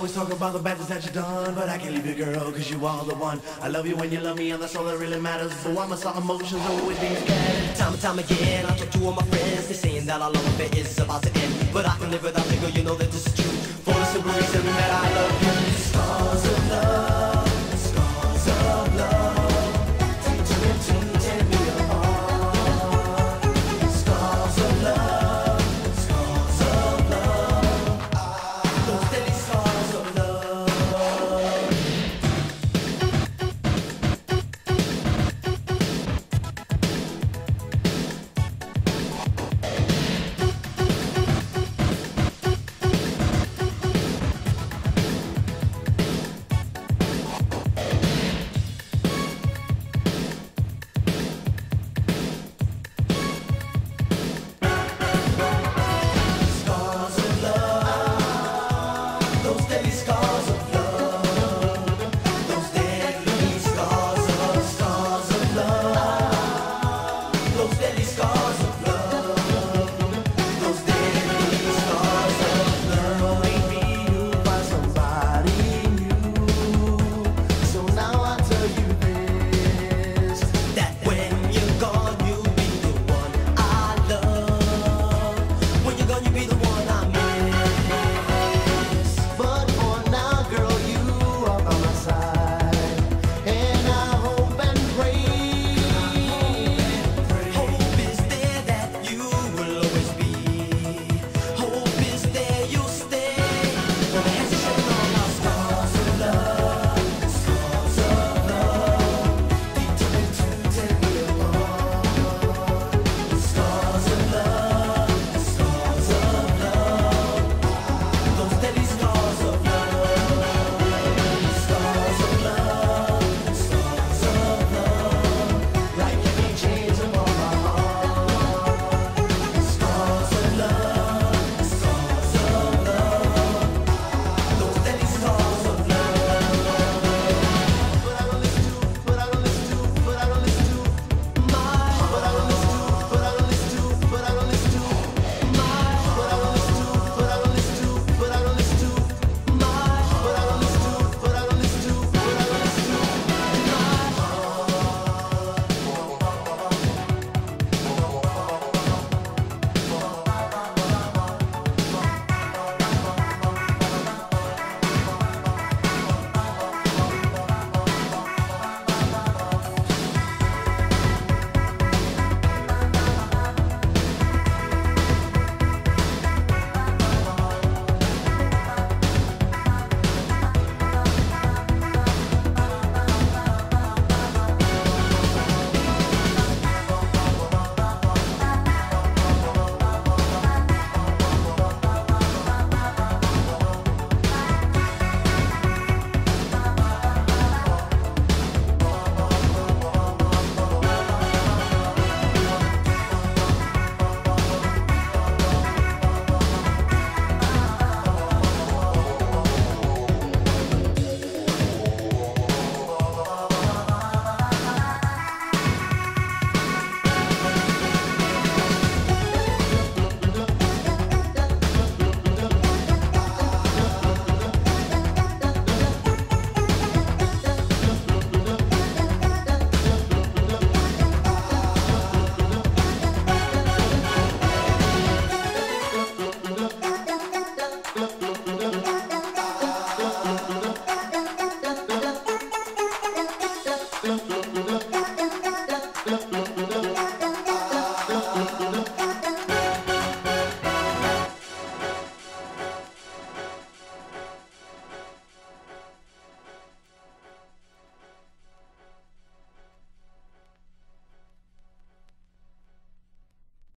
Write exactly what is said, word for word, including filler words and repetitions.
always talk about the bad things that you done, but I can't leave you, girl, cause you are the one. I love you when you love me, and that's all that really matters. So why must our emotions always be scattered? Time and time again, I talk to all my friends. They're saying that our love affair is about to end, but I can live without you, girl, you know that this is true. For the simple reason that